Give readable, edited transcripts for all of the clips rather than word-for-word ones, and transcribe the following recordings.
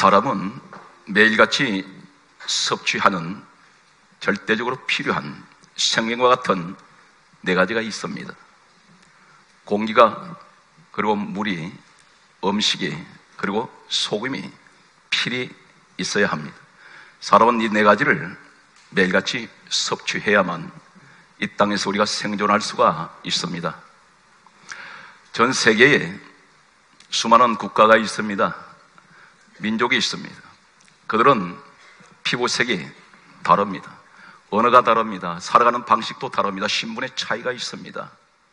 사람은 매일같이 섭취하는 절대적으로 필요한 생명과 같은 네 가지가 있습니다. 공기가, 그리고 물이, 음식이, 그리고 소금이 필히 있어야 합니다. 사람은 이 네 가지를 매일같이 섭취해야만 이 땅에서 우리가 생존할 수가 있습니다. 전 세계에 수많은 국가가 있습니다. 민족이 있습니다. 그들은 피부색이 다릅니다. 언어가 다릅니다. 살아가는 방식도 다릅니다. 신분의 차이가 있습니다.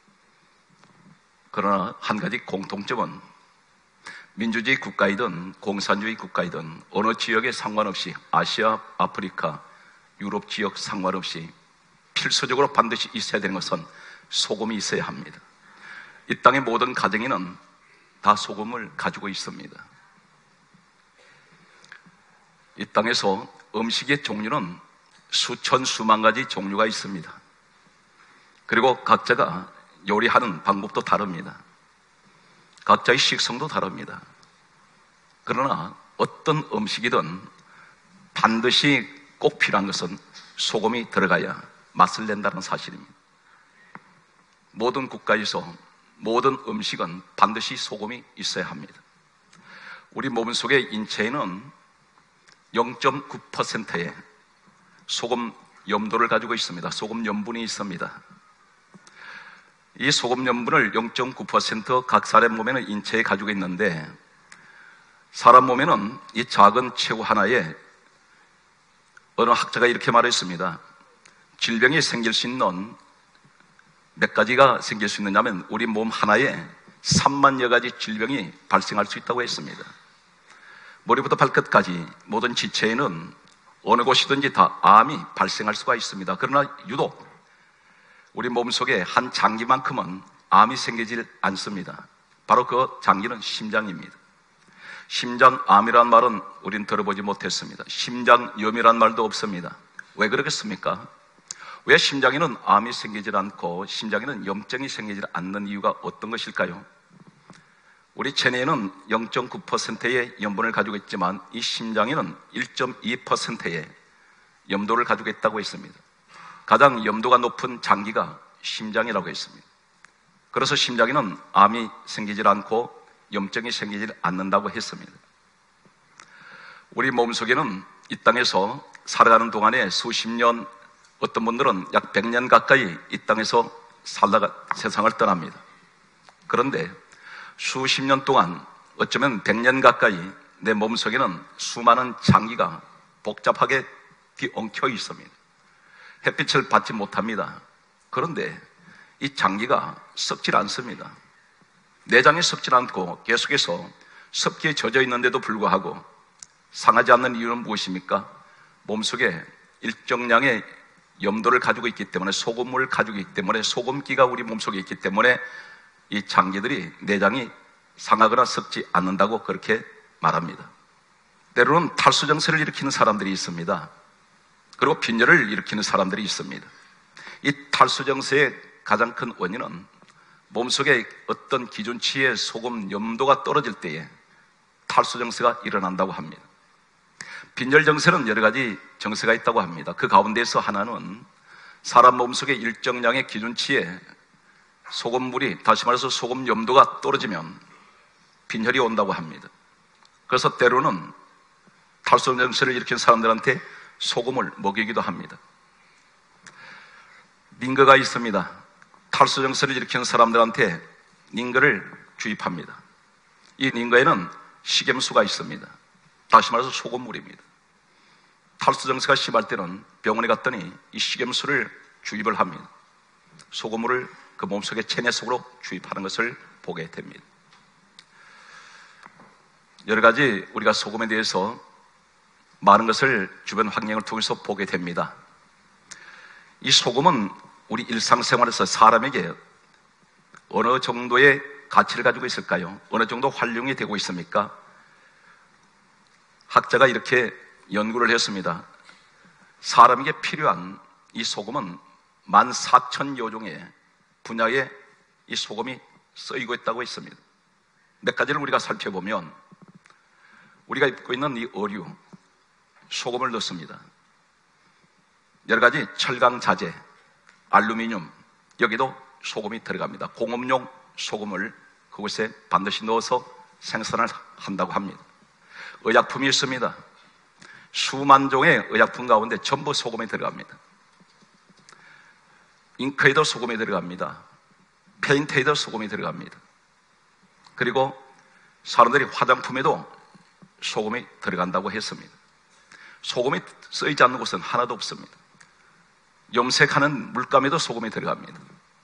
그러나 한 가지 공통점은 민주주의 국가이든 공산주의 국가이든 어느 지역에 상관없이, 아시아, 아프리카, 유럽 지역 상관없이 필수적으로 반드시 있어야 되는 것은 소금이 있어야 합니다. 이 땅의 모든 가정에는 다 소금을 가지고 있습니다. 이 땅에서 음식의 종류는 수천 수만 가지 종류가 있습니다. 그리고 각자가 요리하는 방법도 다릅니다. 각자의 식성도 다릅니다. 그러나 어떤 음식이든 반드시 꼭 필요한 것은 소금이 들어가야 맛을 낸다는 사실입니다. 모든 국가에서 모든 음식은 반드시 소금이 있어야 합니다. 우리 몸속의 인체에는 0.9%의 소금 염도를 가지고 있습니다. 소금 염분이 있습니다. 이 소금 염분을 0.9% 각 사람 몸에는 인체에 가지고 있는데, 사람 몸에는 이 작은 체구 하나에 어느 학자가 이렇게 말했습니다. 질병이 생길 수 있는 몇 가지가 생길 수 있느냐면 우리 몸 하나에 3만여 가지 질병이 발생할 수 있다고 했습니다. 머리부터 발끝까지 모든 지체에는 어느 곳이든지 다 암이 발생할 수가 있습니다. 그러나 유독 우리 몸속에 한 장기만큼은 암이 생기질 않습니다. 바로 그 장기는 심장입니다. 심장암이란 말은 우린 들어보지 못했습니다. 심장염이란 말도 없습니다. 왜 그러겠습니까? 왜 심장에는 암이 생기질 않고 심장에는 염증이 생기질 않는 이유가 어떤 것일까요? 우리 체내에는 0.9%의 염분을 가지고 있지만 이 심장에는 1.2%의 염도를 가지고 있다고 했습니다. 가장 염도가 높은 장기가 심장이라고 했습니다. 그래서 심장에는 암이 생기질 않고 염증이 생기질 않는다고 했습니다. 우리 몸속에는 이 땅에서 살아가는 동안에 수십 년, 어떤 분들은 약 100년 가까이 이 땅에서 살다가 세상을 떠납니다. 그런데 수십 년 동안, 어쩌면 100년 가까이 내 몸속에는 수많은 장기가 복잡하게 엉켜 있습니다. 햇빛을 받지 못합니다. 그런데 이 장기가 썩질 않습니다. 내장이 썩질 않고 계속해서 습기에 젖어 있는데도 불구하고 상하지 않는 이유는 무엇입니까? 몸속에 일정량의 염도를 가지고 있기 때문에, 소금물을 가지고 있기 때문에, 소금기가 우리 몸속에 있기 때문에 이 장기들이, 내장이 상하거나 썩지 않는다고 그렇게 말합니다. 때로는 탈수증세를 일으키는 사람들이 있습니다. 그리고 빈혈을 일으키는 사람들이 있습니다. 이 탈수증세의 가장 큰 원인은 몸속에 어떤 기준치의 소금 염도가 떨어질 때에 탈수증세가 일어난다고 합니다. 빈혈증세는 여러 가지 증세가 있다고 합니다. 그 가운데서 하나는 사람 몸속에 일정량의 기준치의 소금물이, 다시 말해서 소금 염도가 떨어지면 빈혈이 온다고 합니다. 그래서 때로는 탈수증세를 일으킨 사람들한테 소금을 먹이기도 합니다. 링거가 있습니다. 탈수증세를 일으키는 사람들한테 링거를 주입합니다. 이 링거에는 식염수가 있습니다. 다시 말해서 소금물입니다. 탈수증세가 심할 때는 병원에 갔더니 이 식염수를 주입을 합니다. 소금물을 그 몸속의 체내 속으로 주입하는 것을 보게 됩니다. 여러 가지 우리가 소금에 대해서 많은 것을 주변 환경을 통해서 보게 됩니다. 이 소금은 우리 일상생활에서 사람에게 어느 정도의 가치를 가지고 있을까요? 어느 정도 활용이 되고 있습니까? 학자가 이렇게 연구를 했습니다. 사람에게 필요한 이 소금은 14,000여 종의 분야에 이 소금이 쓰이고 있다고 했습니다. 몇 가지를 우리가 살펴보면, 우리가 입고 있는 이 의류, 소금을 넣습니다. 여러 가지 철강 자재, 알루미늄, 여기도 소금이 들어갑니다. 공업용 소금을 그곳에 반드시 넣어서 생산을 한다고 합니다. 의약품이 있습니다. 수만 종의 의약품 가운데 전부 소금이 들어갑니다. 잉크에도 소금이 들어갑니다. 페인트에도 소금이 들어갑니다. 그리고 사람들이 화장품에도 소금이 들어간다고 했습니다. 소금이 쓰이지 않는 곳은 하나도 없습니다. 염색하는 물감에도 소금이 들어갑니다.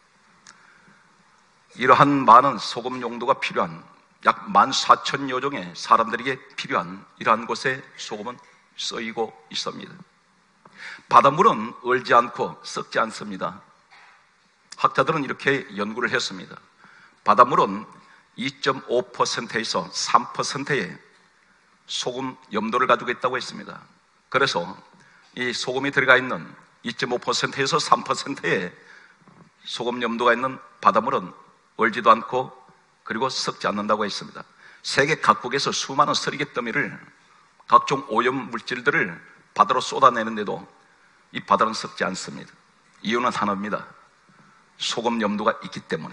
이러한 많은 소금 용도가 필요한 약 14,000여 종의 사람들에게 필요한 이러한 곳에 소금은 쓰이고 있습니다. 바닷물은 얼지 않고 썩지 않습니다. 학자들은 이렇게 연구를 했습니다. 바닷물은 2.5%에서 3%의 소금 염도를 가지고 있다고 했습니다. 그래서 이 소금이 들어가 있는 2.5%에서 3%의 소금 염도가 있는 바닷물은 얼지도 않고 그리고 썩지 않는다고 했습니다. 세계 각국에서 수많은 쓰레기 더미를, 각종 오염 물질들을 바다로 쏟아내는데도 이 바다는 썩지 않습니다. 이유는 하나입니다. 소금 염도가 있기 때문에.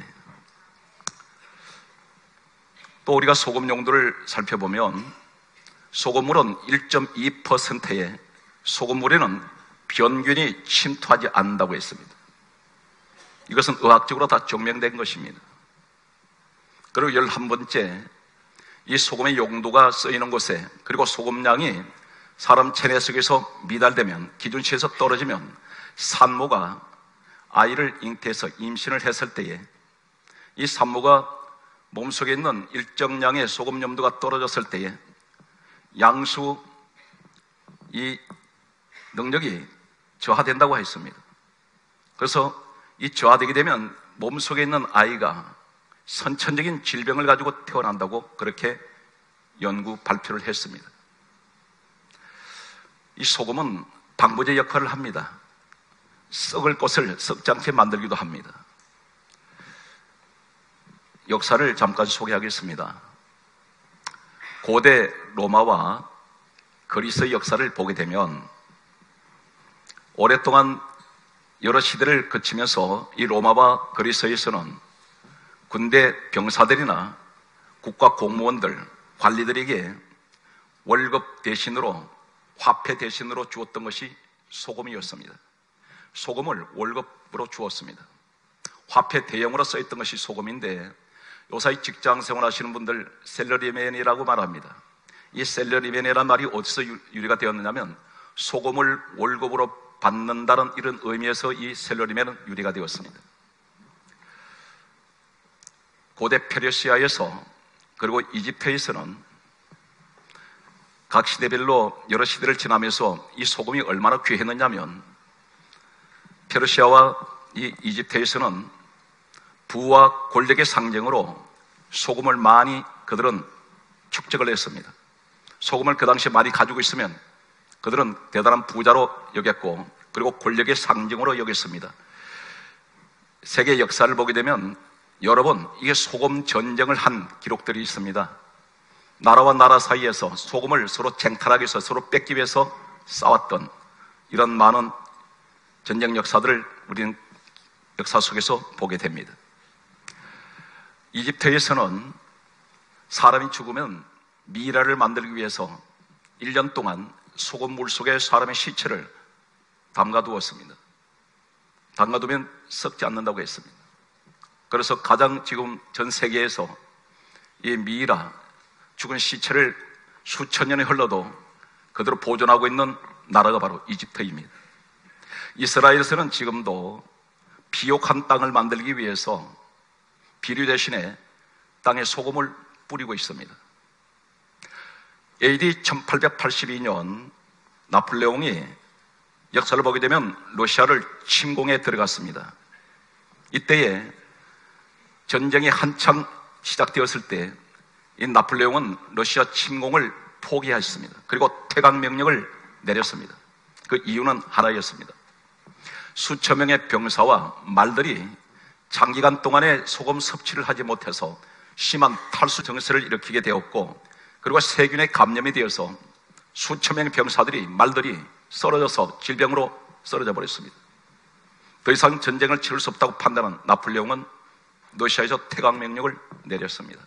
또 우리가 소금 용도를 살펴보면 소금물은 1.2%의 소금물에는 변균이 침투하지 않는다고 했습니다. 이것은 의학적으로 다 증명된 것입니다. 그리고 11번째, 이 소금의 용도가 쓰이는 곳에, 그리고 소금량이 사람 체내 속에서 미달되면, 기준치에서 떨어지면 산모가 아이를 잉태해서 임신을 했을 때에 이 산모가 몸속에 있는 일정량의 소금 염도가 떨어졌을 때에 양수 이 능력이 저하된다고 했습니다. 그래서 이 저하되게 되면 몸속에 있는 아이가 선천적인 질병을 가지고 태어난다고 그렇게 연구 발표를 했습니다. 이 소금은 방부제 역할을 합니다. 썩을 것을 썩지 않게 만들기도 합니다. 역사를 잠깐 소개하겠습니다. 고대 로마와 그리스의 역사를 보게 되면 오랫동안 여러 시대를 거치면서 이 로마와 그리스에서는 군대 병사들이나 국가 공무원들, 관리들에게 월급 대신으로, 화폐 대신으로 주었던 것이 소금이었습니다. 소금을 월급으로 주었습니다. 화폐 대용으로 써있던 것이 소금인데 요사이 직장 생활하시는 분들 셀러리맨이라고 말합니다. 이 셀러리맨이라는 말이 어디서 유래가 되었느냐면 소금을 월급으로 받는다는 이런 의미에서 이 셀러리맨은 유래가 되었습니다. 고대 페르시아에서 그리고 이집트에서는 각 시대별로 여러 시대를 지나면서 이 소금이 얼마나 귀했느냐면 페르시아와 이 이집트에서는 부와 권력의 상징으로 소금을 많이 그들은 축적을 했습니다. 소금을 그 당시에 많이 가지고 있으면 그들은 대단한 부자로 여겼고 그리고 권력의 상징으로 여겼습니다. 세계 역사를 보게 되면 여러 번 이게 소금 전쟁을 한 기록들이 있습니다. 나라와 나라 사이에서 소금을 서로 쟁탈하기 위해서 서로 뺏기 위해서 싸웠던 이런 많은 전쟁 역사들을 우리는 역사 속에서 보게 됩니다. 이집트에서는 사람이 죽으면 미라를 만들기 위해서 1년 동안 소금물 속에 사람의 시체를 담가두었습니다. 담가두면 썩지 않는다고 했습니다. 그래서 가장 지금 전 세계에서 이 미이라, 죽은 시체를 수천 년이 흘러도 그대로 보존하고 있는 나라가 바로 이집트입니다. 이스라엘에서는 지금도 비옥한 땅을 만들기 위해서 비료 대신에 땅에 소금을 뿌리고 있습니다. AD 1882년 나폴레옹이 역사를 보게 되면 러시아를 침공에 들어갔습니다. 이때에 전쟁이 한창 시작되었을 때 이 나폴레옹은 러시아 침공을 포기했습니다. 그리고 퇴각 명령을 내렸습니다. 그 이유는 하나였습니다. 수천 명의 병사와 말들이 장기간 동안에 소금 섭취를 하지 못해서 심한 탈수 증세를 일으키게 되었고 그리고 세균에 감염이 되어서 수천 명의 병사들이, 말들이 쓰러져서 질병으로 쓰러져 버렸습니다. 더 이상 전쟁을 치를 수 없다고 판단한 나폴레옹은 러시아에서 퇴각명령을 내렸습니다.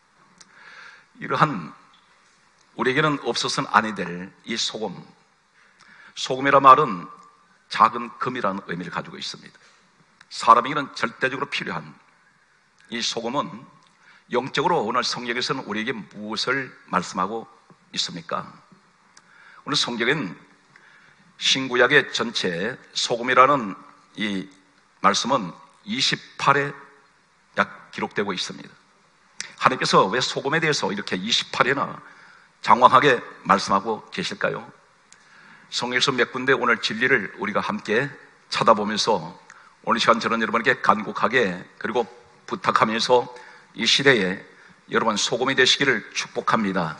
이러한 우리에게는 없어서는 아니 될 이 소금, 소금이라 말은 작은 금이라는 의미를 가지고 있습니다. 사람에게는 절대적으로 필요한 이 소금은 영적으로 오늘 성경에서는 우리에게 무엇을 말씀하고 있습니까? 오늘 성경엔 신구약의 전체 소금이라는 이 말씀은 28회 약 기록되고 있습니다. 하나님께서 왜 소금에 대해서 이렇게 28회나 장황하게 말씀하고 계실까요? 성경에서 몇 군데 오늘 진리를 우리가 함께 찾아보면서 오늘 시간 저는 여러분에게 간곡하게 그리고 부탁하면서 이 시대에 여러분 소금이 되시기를 축복합니다.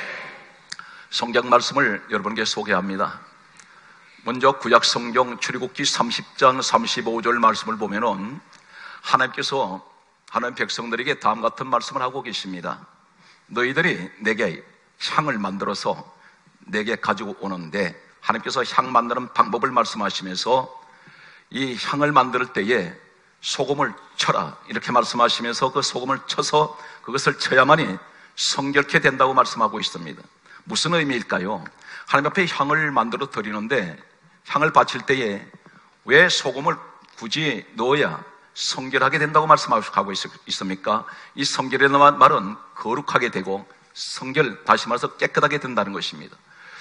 성경 말씀을 여러분에게 소개합니다. 먼저 구약 성경 출애굽기 30장 35절 말씀을 보면은 하나님께서 하나님 백성들에게 다음 같은 말씀을 하고 계십니다. 너희들이 내게 향을 만들어서 내게 가지고 오는데, 하나님께서 향 만드는 방법을 말씀하시면서 이 향을 만들 때에 소금을 쳐라 이렇게 말씀하시면서 그 소금을 쳐서 그것을 쳐야만이 성결케 된다고 말씀하고 있습니다. 무슨 의미일까요? 하나님 앞에 향을 만들어 드리는데 향을 바칠 때에 왜 소금을 굳이 넣어야 성결하게 된다고 말씀하고 있습니까? 이 성결이라는 말은 거룩하게 되고 성결, 다시 말해서 깨끗하게 된다는 것입니다.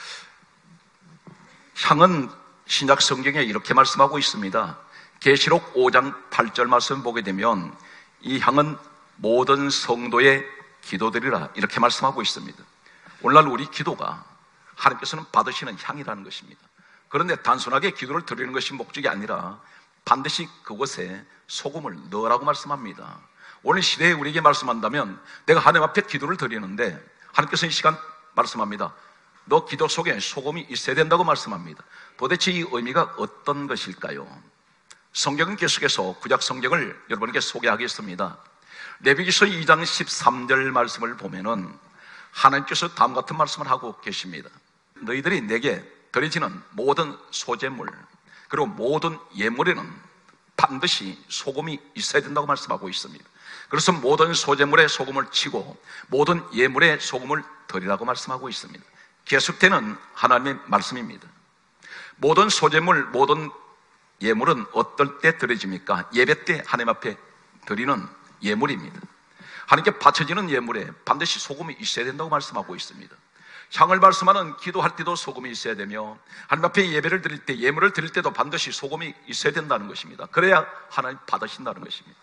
향은 신약 성경에 이렇게 말씀하고 있습니다. 계시록 5장 8절 말씀 보게 되면 이 향은 모든 성도의 기도들이라 이렇게 말씀하고 있습니다. 오늘날 우리 기도가 하나님께서는 받으시는 향이라는 것입니다. 그런데 단순하게 기도를 드리는 것이 목적이 아니라 반드시 그곳에 소금을 넣으라고 말씀합니다. 오늘 시대에 우리에게 말씀한다면 내가 하나님 앞에 기도를 드리는데 하나님께서 이 시간 말씀합니다. 너 기도 속에 소금이 있어야 된다고 말씀합니다. 도대체 이 의미가 어떤 것일까요? 성경은 계속해서 구약 성경을 여러분에게 소개하겠습니다. 레위기서 2장 13절 말씀을 보면은 하나님께서 다음 같은 말씀을 하고 계십니다. 너희들이 내게 드려지는 모든 소제물 그리고 모든 예물에는 반드시 소금이 있어야 된다고 말씀하고 있습니다. 그래서 모든 소제물에 소금을 치고 모든 예물에 소금을 드리라고 말씀하고 있습니다. 계속되는 하나님의 말씀입니다. 모든 소제물, 모든 예물은 어떨 때 드려집니까? 예배 때 하나님 앞에 드리는 예물입니다. 하나님께 바쳐지는 예물에 반드시 소금이 있어야 된다고 말씀하고 있습니다. 향을 말씀하는 기도할 때도 소금이 있어야 되며 하나님 앞에 예배를 드릴 때, 예물을 드릴 때도 반드시 소금이 있어야 된다는 것입니다. 그래야 하나님 받으신다는 것입니다.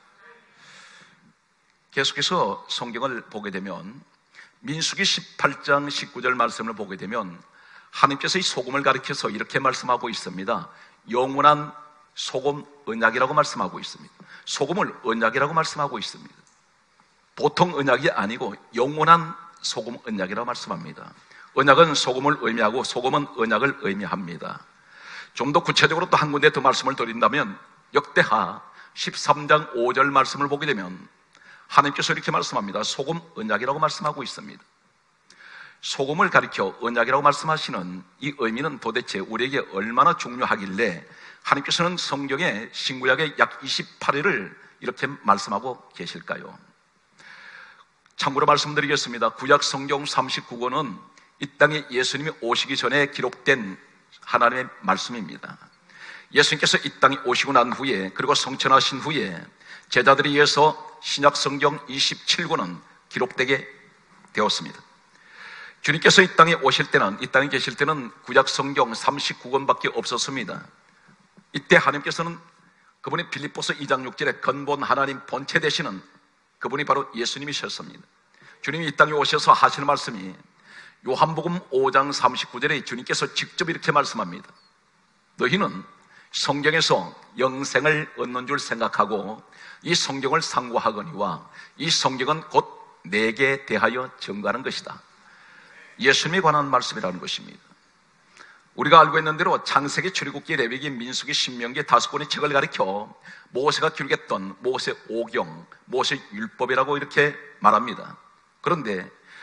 계속해서 성경을 보게 되면 민수기 18장 19절 말씀을 보게 되면 하나님께서 이 소금을 가리켜서 이렇게 말씀하고 있습니다. 영원한 소금 언약이라고 말씀하고 있습니다. 소금을 언약이라고 말씀하고 있습니다. 보통 언약이 아니고 영원한 소금 언약이라고 말씀합니다. 언약은 소금을 의미하고 소금은 언약을 의미합니다. 좀 더 구체적으로 또 한 군데 더 말씀을 드린다면 역대하 13장 5절 말씀을 보게 되면 하나님께서 이렇게 말씀합니다. 소금 언약이라고 말씀하고 있습니다. 소금을 가리켜 언약이라고 말씀하시는 이 의미는 도대체 우리에게 얼마나 중요하길래 하나님께서는 성경의 신구약의 약 28회를 이렇게 말씀하고 계실까요? 참고로 말씀드리겠습니다. 구약 성경 39권은 이 땅에 예수님이 오시기 전에 기록된 하나님의 말씀입니다. 예수님께서 이 땅에 오시고 난 후에 그리고 성천하신 후에 제자들에 의해서 신약 성경 27권은 기록되게 되었습니다. 주님께서 이 땅에 오실 때는, 이 땅에 계실 때는 구약 성경 39권밖에 없었습니다. 이때 하나님께서는 그분이 빌립보서 2장 6절에 근본 하나님 본체 되시는 그분이 바로 예수님이셨습니다. 주님이 이 땅에 오셔서 하시는 말씀이 요한복음 5장 39절에 주님께서 직접 이렇게 말씀합니다. 너희는 성경에서 영생을 얻는 줄 생각하고 이 성경을 상고하거니와 이 성경은 곧 내게 대하여 증거하는 것이다. 예수님에 관한 말씀이라는 것입니다. 우리가 알고 있는 대로 창세기, 출애굽기, 레위기, 민수기, 신명기 5권의 책을 가리켜 모세가 기록했던 모세 오경, 모세 율법이라고 이렇게 말합니다. 그런데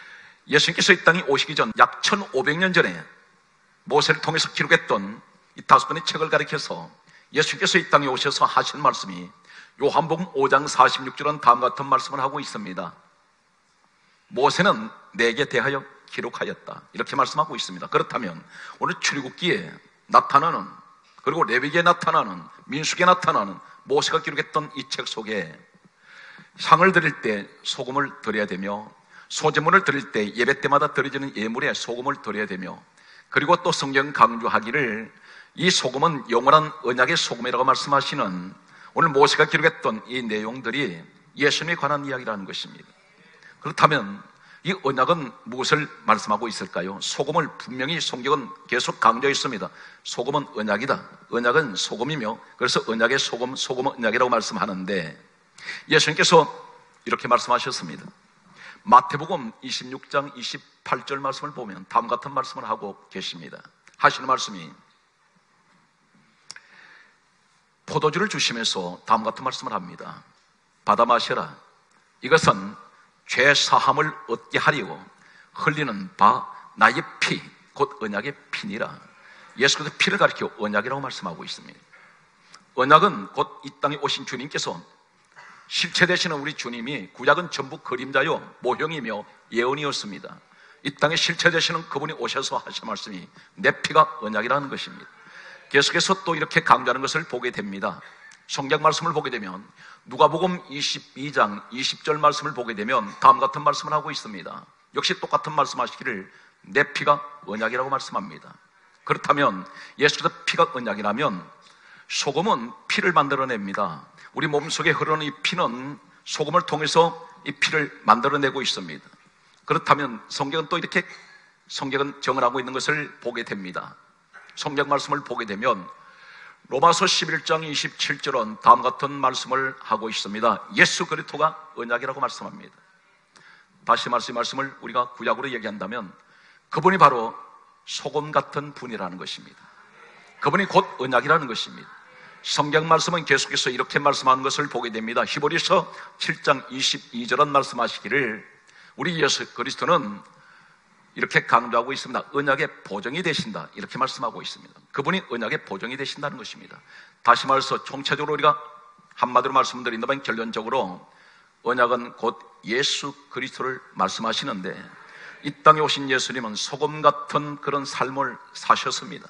예수님께서 이 땅에 오시기 전 약 1500년 전에 모세를 통해서 기록했던 이 5권의 책을 가리켜서 예수님께서 이 땅에 오셔서 하신 말씀이 요한복음 5장 46절은 다음과 같은 말씀을 하고 있습니다. 모세는 내게 대하여 기록하였다, 이렇게 말씀하고 있습니다. 그렇다면 오늘 출애굽기에 나타나는, 그리고 레위기에 나타나는, 민수기에 나타나는 모세가 기록했던 이 책 속에 향을 드릴 때 소금을 드려야 되며, 소제물을 드릴 때 예배 때마다 드려지는 예물에 소금을 드려야 되며, 그리고 또 성경 강조하기를 이 소금은 영원한 언약의 소금이라고 말씀하시는 오늘 모세가 기록했던 이 내용들이 예수님에 관한 이야기라는 것입니다. 그렇다면 이 언약은 무엇을 말씀하고 있을까요? 소금을 분명히 성경은 계속 강조했습니다. 소금은 언약이다, 언약은 소금이며, 그래서 언약의 소금, 소금은 언약이라고 말씀하는데, 예수님께서 이렇게 말씀하셨습니다. 마태복음 26장 28절 말씀을 보면 다음과 같은 말씀을 하고 계십니다. 하시는 말씀이, 포도주를 주시면서 다음과 같은 말씀을 합니다. 받아 마셔라. 이것은 죄 사함을 얻게 하려고 흘리는 바 나의 피, 곧 언약의 피니라. 예수께서 피를 가리켜 언약이라고 말씀하고 있습니다. 언약은 곧 이 땅에 오신 주님께서 실체 되시는 우리 주님이, 구약은 전부 그림자요 모형이며 예언이었습니다. 이 땅에 실체 되시는 그분이 오셔서 하신 말씀이 내 피가 언약이라는 것입니다. 계속해서 또 이렇게 강조하는 것을 보게 됩니다. 성경 말씀을 보게 되면 누가복음 22장 20절 말씀을 보게 되면 다음과 같은 말씀을 하고 있습니다. 역시 똑같은 말씀하시기를 내 피가 언약이라고 말씀합니다. 그렇다면 예수께서 피가 언약이라면 소금은 피를 만들어냅니다. 우리 몸속에 흐르는 이 피는 소금을 통해서 이 피를 만들어내고 있습니다. 그렇다면 성경은 또 이렇게 성경은 정언하고 있는 것을 보게 됩니다. 성경 말씀을 보게 되면 로마서 11장 27절은 다음 같은 말씀을 하고 있습니다. 예수 그리스도가 언약이라고 말씀합니다. 다시 말씀을 우리가 구약으로 얘기한다면 그분이 바로 소금 같은 분이라는 것입니다. 그분이 곧 언약이라는 것입니다. 성경 말씀은 계속해서 이렇게 말씀하는 것을 보게 됩니다. 히브리서 7장 22절은 말씀하시기를 우리 예수 그리스도는 이렇게 강조하고 있습니다. 언약의 보정이 되신다, 이렇게 말씀하고 있습니다. 그분이 언약의 보정이 되신다는 것입니다. 다시 말해서 총체적으로 우리가 한마디로 말씀드린다면 결론적으로 언약은 곧 예수 그리스도를 말씀하시는데, 이 땅에 오신 예수님은 소금 같은 그런 삶을 사셨습니다.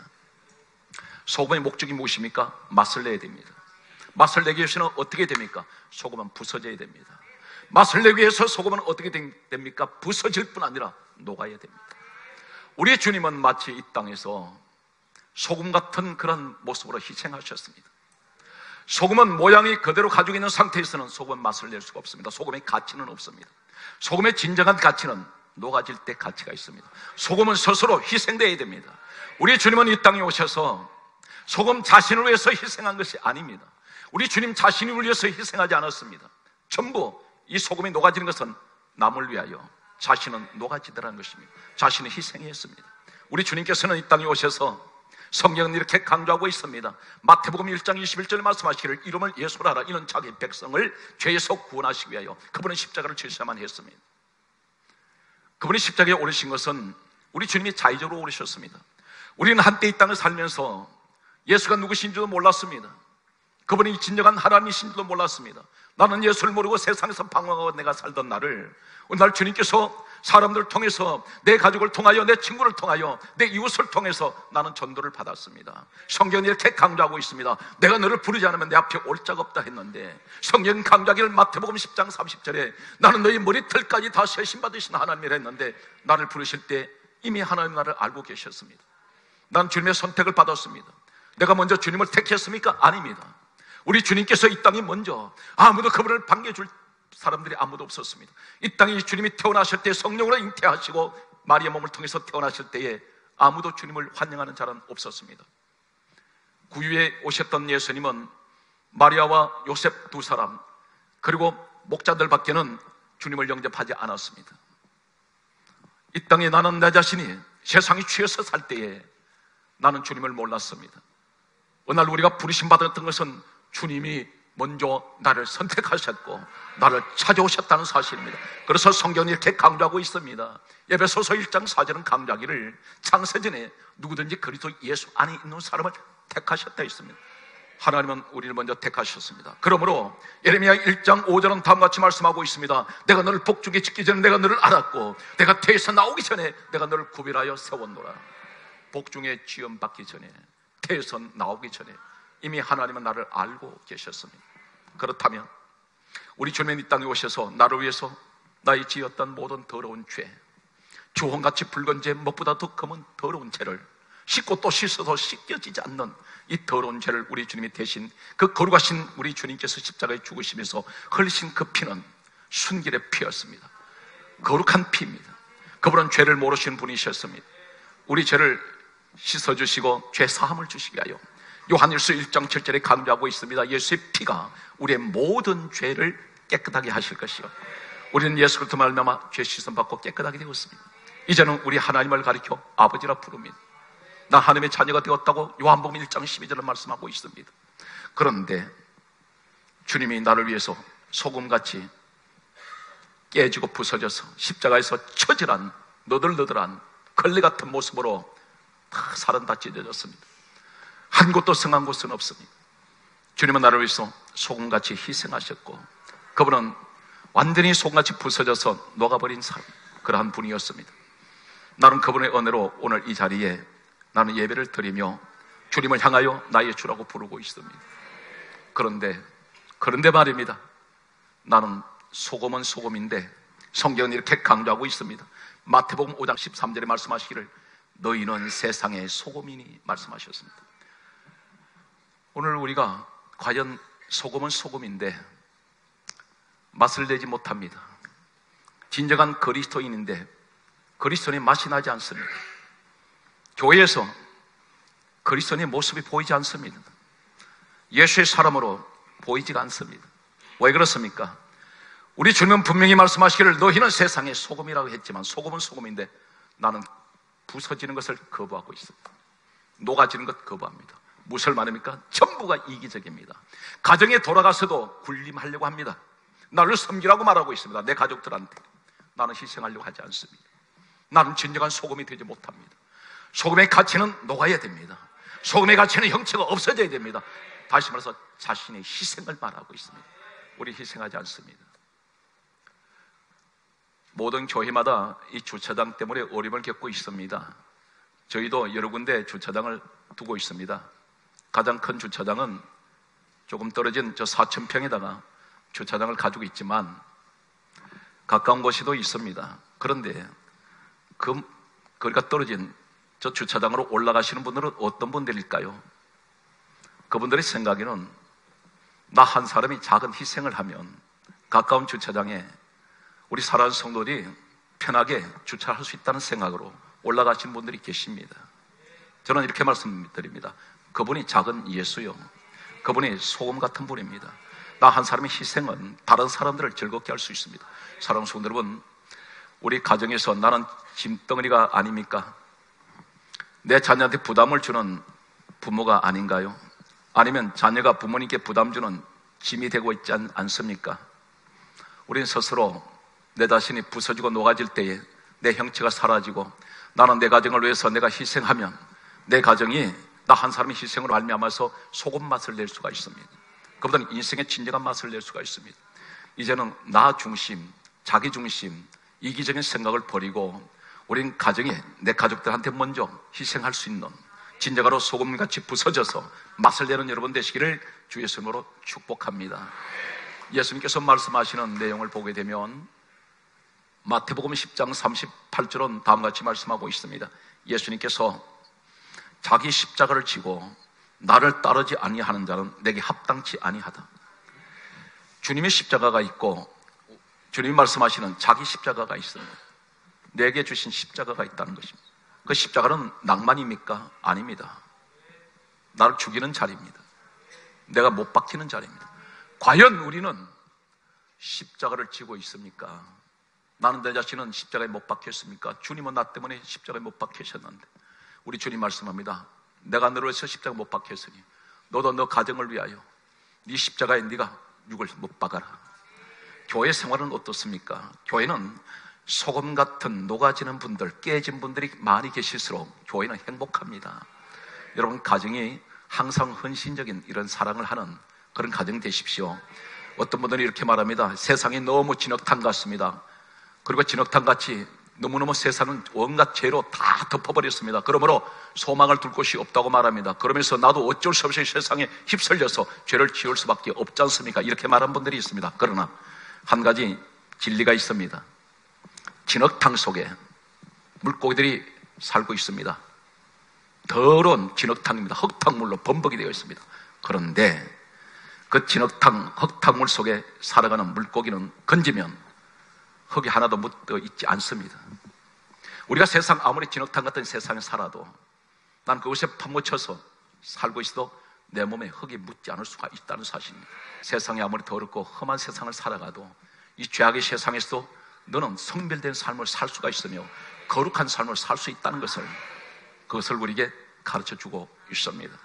소금의 목적이 무엇입니까? 맛을 내야 됩니다. 맛을 내기 위해서는 어떻게 됩니까? 소금은 부서져야 됩니다. 맛을 내기 위해서 소금은 어떻게 됩니까? 부서질 뿐 아니라 녹아야 됩니다. 우리 주님은 마치 이 땅에서 소금 같은 그런 모습으로 희생하셨습니다. 소금은 모양이 그대로 가지고 있는 상태에서는 소금은 맛을 낼 수가 없습니다. 소금의 가치는 없습니다. 소금의 진정한 가치는 녹아질 때 가치가 있습니다. 소금은 스스로 희생되어야 됩니다. 우리 주님은 이 땅에 오셔서 소금 자신을 위해서 희생한 것이 아닙니다. 우리 주님 자신을 위해서 희생하지 않았습니다. 전부 이 소금이 녹아지는 것은 남을 위하여, 자신은 녹아지더라는 것입니다. 자신을 희생했습니다. 우리 주님께서는 이 땅에 오셔서 성경은 이렇게 강조하고 있습니다. 마태복음 1장 21절 말씀하시기를 이름을 예수라 하라. 이는 자기 백성을 죄에서 구원하시기 위하여 그분은 십자가를 지셔야만 했습니다. 그분이 십자가에 오르신 것은 우리 주님이 자의적으로 오르셨습니다. 우리는 한때 이 땅을 살면서 예수가 누구신지도 몰랐습니다. 그분이 진정한 하나님이신지도 몰랐습니다. 나는 예수를 모르고 세상에서 방황하고 내가 살던 나를 오늘 주님께서 사람들을 통해서, 내 가족을 통하여, 내 친구를 통하여, 내 이웃을 통해서 나는 전도를 받았습니다. 성경이 이렇게 강조하고 있습니다. 내가 너를 부르지 않으면 내 앞에 올 자가 없다 했는데, 성경 강조하기를 마태복음 10장 30절에 나는 너희 머리털까지 다 세심받으신 하나님이라 했는데, 나를 부르실 때 이미 하나님 나를 알고 계셨습니다. 난 주님의 선택을 받았습니다. 내가 먼저 주님을 택했습니까? 아닙니다. 우리 주님께서 이 땅에 먼저, 아무도 그분을 반겨줄 사람들이 아무도 없었습니다. 이 땅에 주님이 태어나실 때 성령으로 잉태하시고 마리아 몸을 통해서 태어나실 때에 아무도 주님을 환영하는 자는 없었습니다. 구유에 오셨던 예수님은 마리아와 요셉 두 사람, 그리고 목자들밖에는 주님을 영접하지 않았습니다. 이 땅에 나는 내 자신이 세상이 취해서 살 때에 나는 주님을 몰랐습니다. 어느 날 우리가 부르심 받았던 것은 주님이 먼저 나를 선택하셨고 나를 찾아오셨다는 사실입니다. 그래서 성경이 이렇게 강조하고 있습니다. 에베소서 1장 4절은 강조하기를 창세전에 누구든지 그리스도 예수 안에 있는 사람을 택하셨다 했습니다. 하나님은 우리를 먼저 택하셨습니다. 그러므로 예레미야 1장 5절은 다음같이 말씀하고 있습니다. 내가 너를 복중에 짓기 전에 내가 너를 알았고 내가 태에서 나오기 전에 내가 너를 구별하여 세웠노라. 복중에 지음받기 전에, 태에서 나오기 전에 이미 하나님은 나를 알고 계셨습니다. 그렇다면 우리 주님은 이 땅에 오셔서 나를 위해서 나의 지었던 모든 더러운 죄, 주홍같이 붉은 죄, 무엇보다 더 검은 더러운 죄를 씻고 또 씻어도 씻겨지지 않는 이 더러운 죄를 우리 주님이 대신 그 거룩하신 우리 주님께서 십자가에 죽으시면서 흘리신 그 피는 순결의 피였습니다. 거룩한 피입니다. 그분은 죄를 모르시는 분이셨습니다. 우리 죄를 씻어주시고 죄 사함을 주시기 위하여 요한일서 1장 7절에 강조하고 있습니다. 예수의 피가 우리의 모든 죄를 깨끗하게 하실 것이요, 우리는 예수 그리스도 말미암아 죄 씻음 받고 깨끗하게 되었습니다. 이제는 우리 하나님을 가리켜 아버지라 부릅니다. 나 하나님의 자녀가 되었다고 요한복음 1장 12절을 말씀하고 있습니다. 그런데 주님이 나를 위해서 소금같이 깨지고 부서져서 십자가에서 처절한 너덜너덜한 걸레 같은 모습으로 다 살은 다 찢어졌습니다. 한 곳도 성한 곳은 없습니다. 주님은 나를 위해서 소금같이 희생하셨고 그분은 완전히 소금같이 부서져서 녹아버린 사람, 그러한 분이었습니다. 나는 그분의 은혜로 오늘 이 자리에 나는 예배를 드리며 주님을 향하여 나의 주라고 부르고 있습니다. 그런데 말입니다. 나는 소금은 소금인데 성경은 이렇게 강조하고 있습니다. 마태복음 5장 13절에 말씀하시기를 너희는 세상의 소금이니 말씀하셨습니다. 오늘 우리가 과연 소금은 소금인데 맛을 내지 못합니다. 진정한 그리스도인인데 그리스도인의 맛이 나지 않습니다. 교회에서 그리스도인의 모습이 보이지 않습니다. 예수의 사람으로 보이지가 않습니다. 왜 그렇습니까? 우리 주님은 분명히 말씀하시기를 너희는 세상의 소금이라고 했지만 소금은 소금인데 나는 부서지는 것을 거부하고 있습니다. 녹아지는 것 거부합니다. 무엇을 말합니까? 전부가 이기적입니다. 가정에 돌아가서도 군림하려고 합니다. 나를 섬기라고 말하고 있습니다. 내 가족들한테 나는 희생하려고 하지 않습니다. 나는 진정한 소금이 되지 못합니다. 소금의 가치는 녹아야 됩니다. 소금의 가치는 형체가 없어져야 됩니다. 다시 말해서 자신의 희생을 말하고 있습니다. 우리 희생하지 않습니다. 모든 교회마다 이 주차장 때문에 어려움을 겪고 있습니다. 저희도 여러 군데 주차장을 두고 있습니다. 가장 큰 주차장은 조금 떨어진 저 4,000평에다가 주차장을 가지고 있지만 가까운 곳에도 있습니다. 그런데 거리가 떨어진 저 주차장으로 올라가시는 분들은 어떤 분들일까요? 그분들의 생각에는 나 한 사람이 작은 희생을 하면 가까운 주차장에 우리 사랑하는 성도들이 편하게 주차할 수 있다는 생각으로 올라가신 분들이 계십니다. 저는 이렇게 말씀드립니다. 그분이 작은 예수요, 그분이 소금 같은 분입니다. 나 한 사람의 희생은 다른 사람들을 즐겁게 할 수 있습니다. 사랑하는 성도 여러분, 우리 가정에서 나는 짐덩어리가 아닙니까? 내 자녀한테 부담을 주는 부모가 아닌가요? 아니면 자녀가 부모님께 부담 주는 짐이 되고 있지 않습니까? 우리는 스스로 내 자신이 부서지고 녹아질 때에 내 형체가 사라지고 나는 내 가정을 위해서 내가 희생하면 내 가정이 나 한 사람의 희생으로 말미암아서 소금 맛을 낼 수가 있습니다. 그보다는 인생의 진정한 맛을 낼 수가 있습니다. 이제는 나 중심, 자기 중심, 이기적인 생각을 버리고 우린 가정에 내 가족들한테 먼저 희생할 수 있는 진정으로 소금같이 부서져서 맛을 내는 여러분 되시기를 주 예수님으로 축복합니다. 예수님께서 말씀하시는 내용을 보게 되면 마태복음 10장 38절은 다음같이 말씀하고 있습니다. 예수님께서 자기 십자가를 지고 나를 따르지 아니하는 자는 내게 합당치 아니하다. 주님의 십자가가 있고 주님이 말씀하시는 자기 십자가가 있습니다. 내게 주신 십자가가 있다는 것입니다. 그 십자가는 낭만입니까? 아닙니다. 나를 죽이는 자리입니다. 내가 못 박히는 자리입니다. 과연 우리는 십자가를 지고 있습니까? 나는 내 자신은 십자가에 못 박혔습니까? 주님은 나 때문에 십자가에 못 박히셨는데 우리 주님 말씀합니다. 내가 너를 위해서 십자가에 못 박혔으니 너도 너 가정을 위하여, 네 십자가에 네가 육을 못 박아라. 교회 생활은 어떻습니까? 교회는 소금 같은 녹아지는 분들, 깨진 분들이 많이 계실수록 교회는 행복합니다. 여러분, 가정이 항상 헌신적인 이런 사랑을 하는 그런 가정 되십시오. 어떤 분들은 이렇게 말합니다. 세상이 너무 진흙탕 같습니다. 그리고 진흙탕같이 너무너무 세상은 온갖 죄로 다 덮어버렸습니다. 그러므로 소망을 둘 곳이 없다고 말합니다. 그러면서 나도 어쩔 수 없이 세상에 휩쓸려서 죄를 지을 수밖에 없지 않습니까? 이렇게 말한 분들이 있습니다. 그러나 한 가지 진리가 있습니다. 진흙탕 속에 물고기들이 살고 있습니다. 더러운 진흙탕입니다. 흙탕물로 범벅이 되어 있습니다. 그런데 그 진흙탕, 흙탕물 속에 살아가는 물고기는 건지면 흙이 하나도 묻어 있지 않습니다. 우리가 세상 아무리 진흙탕 같은 세상에 살아도 난 그것에 파묻혀서 살고 있어도 내 몸에 흙이 묻지 않을 수가 있다는 사실입니다. 세상이 아무리 더럽고 험한 세상을 살아가도 이 죄악의 세상에서도 너는 성별된 삶을 살 수가 있으며 거룩한 삶을 살 수 있다는 것을, 그것을 우리에게 가르쳐주고 있습니다.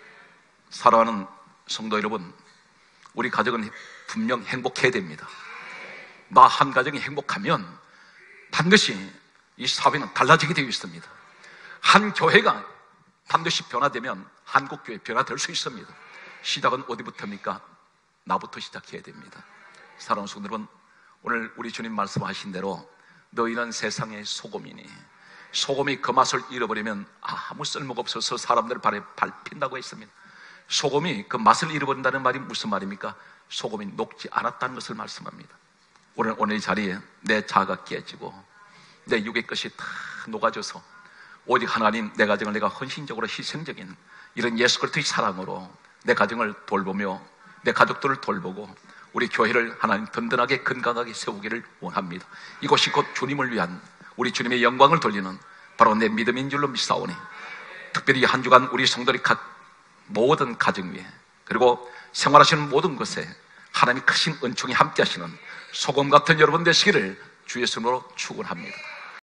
사랑하는 성도 여러분, 우리 가정은 분명 행복해야 됩니다. 나 한 가정이 행복하면 반드시 이 사회는 달라지게 되어 있습니다. 한 교회가 반드시 변화되면 한국교회 변화될 수 있습니다. 시작은 어디부터입니까? 나부터 시작해야 됩니다. 사랑하는 성도 여러분, 오늘 우리 주님 말씀하신 대로 너희는 세상의 소금이니, 소금이 그 맛을 잃어버리면 아무 쓸모가 없어서 사람들 발에 밟힌다고 했습니다. 소금이 그 맛을 잃어버린다는 말이 무슨 말입니까? 소금이 녹지 않았다는 것을 말씀합니다. 오늘 이 자리에 내 자아가 깨지고 내 육의 것이 다 녹아져서 오직 하나님, 내 가정을 내가 헌신적으로 희생적인 이런 예수 그리스도의 사랑으로 내 가정을 돌보며 내 가족들을 돌보고 우리 교회를 하나님 든든하게 건강하게 세우기를 원합니다. 이것이 곧 주님을 위한 우리 주님의 영광을 돌리는 바로 내 믿음인 줄로 믿사오니, 특별히 한 주간 우리 성도들이 각 모든 가정 위에 그리고 생활하시는 모든 것에 하나님의 크신 은총이 함께 하시는 소금 같은 여러분 되시기를 주 예수님으로 축원합니다.